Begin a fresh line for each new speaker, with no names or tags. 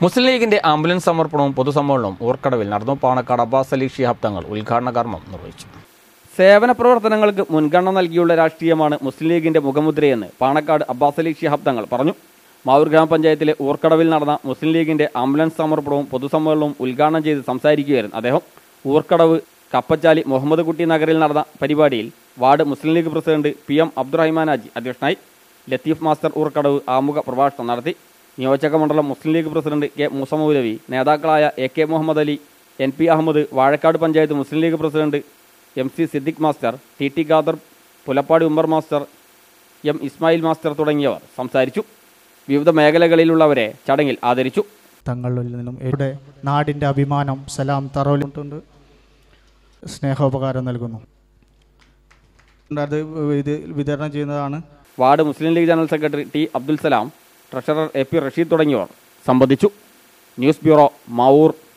മുസ്ലിം ലീഗിന്റെ ആംബുലൻസ് സമർപ്പണവും പൊതുസമ്മേളനവും ഊർക്കടവിൽ നടന്നു. പാണക്കാട് അബ്ബാസ് അലി ശിഹാബ് തങ്ങൾ ഉദ്ഘാടന കർമ്മം നിർവഹിച്ചു. സേവന പ്രവർത്തനങ്ങൾക്ക് മുൻഗണന നൽകിയുള്ള രാഷ്ട്രീയമാണ് മുസ്ലിം ലീഗിന്റെ മുഖമുദ്രയെന്ന് പാണക്കാട് അബ്ബാസ് അലി ശിഹാബ് തങ്ങൾ പറഞ്ഞു. മാവൂർ ഗ്രാമപഞ്ചായത്തിലെ ഊർക്കടവിൽ നടന്ന മുസ്ലിം ലീഗിന്റെ ആംബുലൻസ് സമർപ്പണവും പൊതുസമ്മേളനവും ഉദ്ഘാടനം ചെയ്ത് സംസാരിക്കുകയായിരുന്നു അദ്ദേഹം. ഊർക്കടവ് കപ്പച്ചാലി മുഹമ്മദ് കുട്ടി നഗറിൽ നടന്ന പരിപാടിയിൽ ward Muslim League president PM Abdurahman Haji അധ്യക്ഷനായി. ലത്തീഫ് മാസ്റ്റർ ഊർക്കടവ് ആമുഖ പ്രഭാഷണം നടത്തി. നിയോജക മണ്ഡലം മുസ്ലിം ലീഗ് പ്രസിഡന്റ് K മൂസ മൗലവി, നേതാക്കളായ AK Muhammad Ali, NP Ahammed, Vazhakkad panchayat Muslim League president MC Siddique master, TT Khader, Pulappadi Ummer master, M Ismail master തുടങ്ങിയവർ സംസാരിച്ചു. വിവിധ മേഖലകളിലുള്ളവരെ ചടങ്ങിൽ ആദരിച്ചു.
തങ്ങളിൽ നിന്നും ഇവിടെ നാടിൻ്റെ അഭിമാനം സലാം തറവിലുണ്ട്, സ്നേഹോപകാരം നൽകുന്നു. അത് ഇത് വിതരണം ചെയ്യുന്നതാണ്.
Ward Muslim League general secretary T Abdul Salam, treasurer AP Rasheed തുടങ്ങിയവർ സംബന്ധിച്ചു. News bureau, Mavoor.